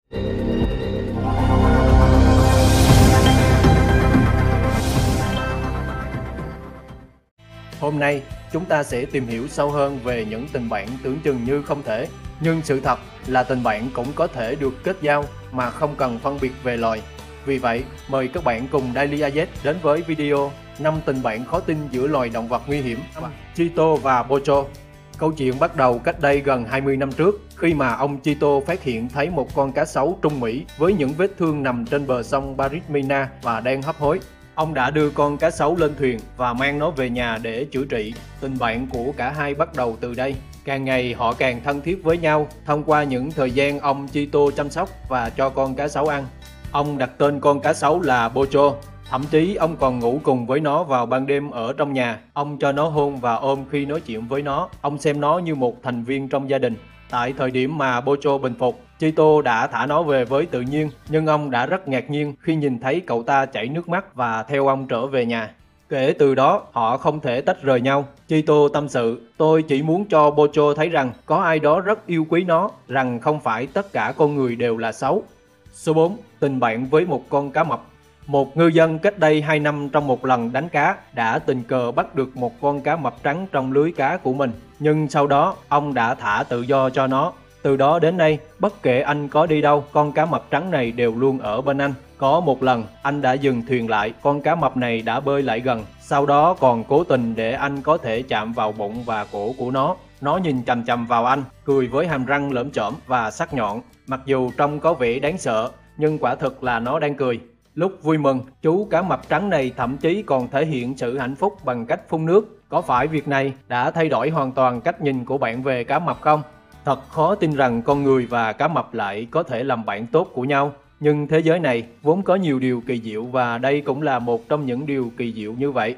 Hôm nay, chúng ta sẽ tìm hiểu sâu hơn về những tình bạn tưởng chừng như không thể. Nhưng sự thật là tình bạn cũng có thể được kết giao mà không cần phân biệt về loài. Vì vậy, mời các bạn cùng Daily AZ đến với video 5 tình bạn khó tin giữa loài động vật nguy hiểm, Cheeto và Bocho. Câu chuyện bắt đầu cách đây gần 20 năm trước, khi mà ông Cheeto phát hiện thấy một con cá sấu Trung Mỹ với những vết thương nằm trên bờ sông Baritmina và đang hấp hối. Ông đã đưa con cá sấu lên thuyền và mang nó về nhà để chữa trị. Tình bạn của cả hai bắt đầu từ đây. Càng ngày họ càng thân thiết với nhau thông qua những thời gian ông Cheeto chăm sóc và cho con cá sấu ăn. Ông đặt tên con cá sấu là Bocho. Thậm chí ông còn ngủ cùng với nó vào ban đêm ở trong nhà. Ông cho nó hôn và ôm khi nói chuyện với nó. Ông xem nó như một thành viên trong gia đình. Tại thời điểm mà Bocho bình phục, Cheeto đã thả nó về với tự nhiên, nhưng ông đã rất ngạc nhiên khi nhìn thấy cậu ta chảy nước mắt và theo ông trở về nhà. Kể từ đó, họ không thể tách rời nhau. Cheeto tâm sự, tôi chỉ muốn cho Bocho thấy rằng có ai đó rất yêu quý nó, rằng không phải tất cả con người đều là xấu. Số 4. Tình bạn với một con cá mập. Một ngư dân cách đây 2 năm trong một lần đánh cá đã tình cờ bắt được một con cá mập trắng trong lưới cá của mình. Nhưng sau đó, ông đã thả tự do cho nó. Từ đó đến nay, bất kể anh có đi đâu, con cá mập trắng này đều luôn ở bên anh. Có một lần, anh đã dừng thuyền lại, con cá mập này đã bơi lại gần. Sau đó còn cố tình để anh có thể chạm vào bụng và cổ của nó. Nó nhìn chằm chằm vào anh, cười với hàm răng lởm chởm và sắc nhọn. Mặc dù trông có vẻ đáng sợ, nhưng quả thực là nó đang cười. Lúc vui mừng, chú cá mập trắng này thậm chí còn thể hiện sự hạnh phúc bằng cách phun nước. Có phải việc này đã thay đổi hoàn toàn cách nhìn của bạn về cá mập không? Thật khó tin rằng con người và cá mập lại có thể làm bạn tốt của nhau. Nhưng thế giới này vốn có nhiều điều kỳ diệu và đây cũng là một trong những điều kỳ diệu như vậy.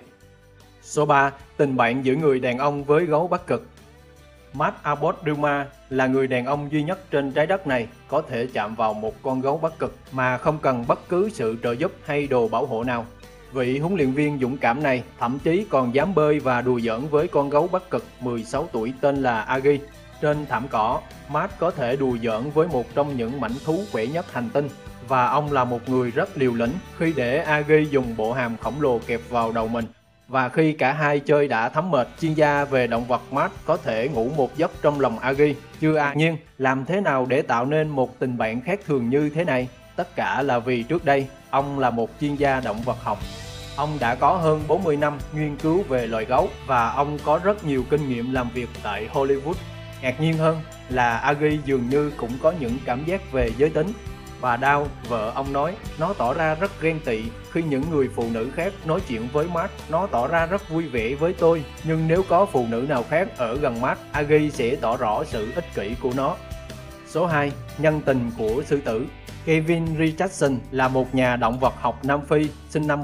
Số 3. Tình bạn giữa người đàn ông với gấu Bắc Cực. Matt Abbott Duma là người đàn ông duy nhất trên trái đất này có thể chạm vào một con gấu Bắc Cực mà không cần bất cứ sự trợ giúp hay đồ bảo hộ nào. Vị huấn luyện viên dũng cảm này thậm chí còn dám bơi và đùa giỡn với con gấu Bắc Cực 16 tuổi tên là Agi. Trên thảm cỏ, Matt có thể đùa giỡn với một trong những mãnh thú khỏe nhất hành tinh và ông là một người rất liều lĩnh khi để Agi dùng bộ hàm khổng lồ kẹp vào đầu mình. Và khi cả hai chơi đã thấm mệt, chuyên gia về động vật Matt có thể ngủ một giấc trong lòng Agi. Chưa ai nhiên, làm thế nào để tạo nên một tình bạn khác thường như thế này? Tất cả là vì trước đây, ông là một chuyên gia động vật học. Ông đã có hơn 40 năm nghiên cứu về loài gấu và ông có rất nhiều kinh nghiệm làm việc tại Hollywood. Ngạc nhiên hơn là Agi dường như cũng có những cảm giác về giới tính. Bà Dow, vợ ông nói, nó tỏ ra rất ghen tị khi những người phụ nữ khác nói chuyện với Matt. Nó tỏ ra rất vui vẻ với tôi, nhưng nếu có phụ nữ nào khác ở gần Matt, Agi sẽ tỏ rõ sự ích kỷ của nó. Số 2. Nhân tình của sư tử. Kevin Richardson là một nhà động vật học Nam Phi, sinh năm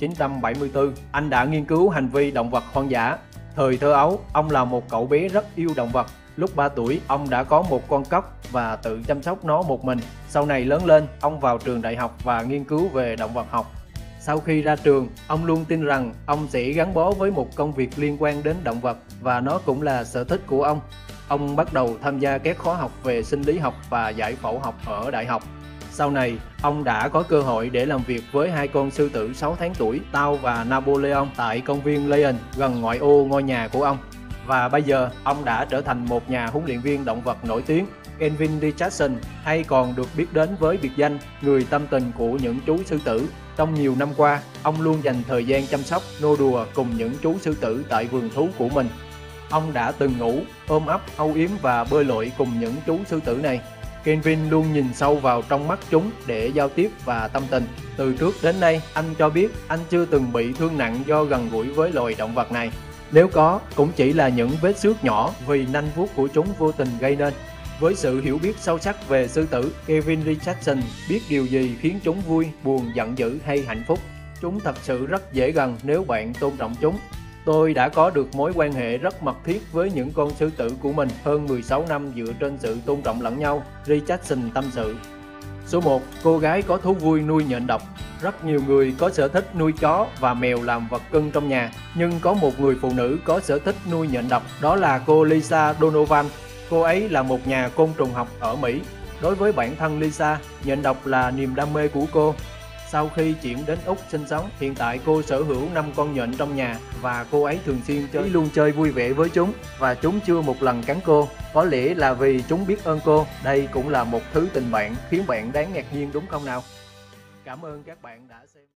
1974. Anh đã nghiên cứu hành vi động vật hoang dã. Thời thơ ấu, ông là một cậu bé rất yêu động vật. Lúc 3 tuổi, ông đã có một con cóc và tự chăm sóc nó một mình. Sau này lớn lên, ông vào trường đại học và nghiên cứu về động vật học. Sau khi ra trường, ông luôn tin rằng ông sẽ gắn bó với một công việc liên quan đến động vật và nó cũng là sở thích của ông. Ông bắt đầu tham gia các khóa học về sinh lý học và giải phẫu học ở đại học. Sau này, ông đã có cơ hội để làm việc với hai con sư tử 6 tháng tuổi, Tao và Napoleon tại công viên Lion gần ngoại ô ngôi nhà của ông. Và bây giờ, ông đã trở thành một nhà huấn luyện viên động vật nổi tiếng. Kevin Richardson hay còn được biết đến với biệt danh người tâm tình của những chú sư tử. Trong nhiều năm qua, ông luôn dành thời gian chăm sóc, nô đùa cùng những chú sư tử tại vườn thú của mình. Ông đã từng ngủ, ôm ấp, âu yếm và bơi lội cùng những chú sư tử này. Kevin luôn nhìn sâu vào trong mắt chúng để giao tiếp và tâm tình. Từ trước đến nay, anh cho biết anh chưa từng bị thương nặng do gần gũi với loài động vật này. Nếu có, cũng chỉ là những vết xước nhỏ vì nanh vuốt của chúng vô tình gây nên. Với sự hiểu biết sâu sắc về sư tử, Kevin Richardson biết điều gì khiến chúng vui, buồn, giận dữ hay hạnh phúc. Chúng thật sự rất dễ gần nếu bạn tôn trọng chúng. Tôi đã có được mối quan hệ rất mật thiết với những con sư tử của mình hơn 16 năm dựa trên sự tôn trọng lẫn nhau, Richardson tâm sự. Số 1. Cô gái có thú vui nuôi nhện độc. Rất nhiều người có sở thích nuôi chó và mèo làm vật cưng trong nhà, nhưng có một người phụ nữ có sở thích nuôi nhện độc, đó là cô Lisa Donovan. Cô ấy là một nhà côn trùng học ở Mỹ. Đối với bản thân Lisa, nhện độc là niềm đam mê của cô. Sau khi chuyển đến Úc sinh sống, hiện tại cô sở hữu 5 con nhện trong nhà và cô ấy thường xuyên luôn chơi vui vẻ với chúng và chúng chưa một lần cắn cô. Có lẽ là vì chúng biết ơn cô. Đây cũng là một thứ tình bạn khiến bạn đáng ngạc nhiên đúng không nào? Cảm ơn các bạn đã xem.